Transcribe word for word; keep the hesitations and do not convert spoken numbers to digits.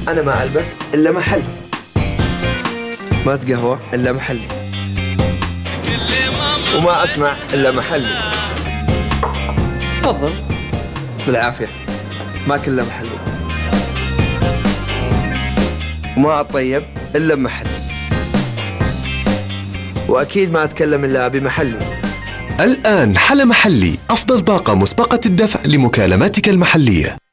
أنا ما ألبس إلا محلي، ما أتقهوى إلا محلي، وما أسمع إلا محلي. تفضل بالعافية، ما كله محلي، وما أطيب إلا بمحلي، وأكيد ما أتكلم إلا بمحلي. الآن حلا محلي، أفضل باقة مسبقة الدفع لمكالماتك المحلية.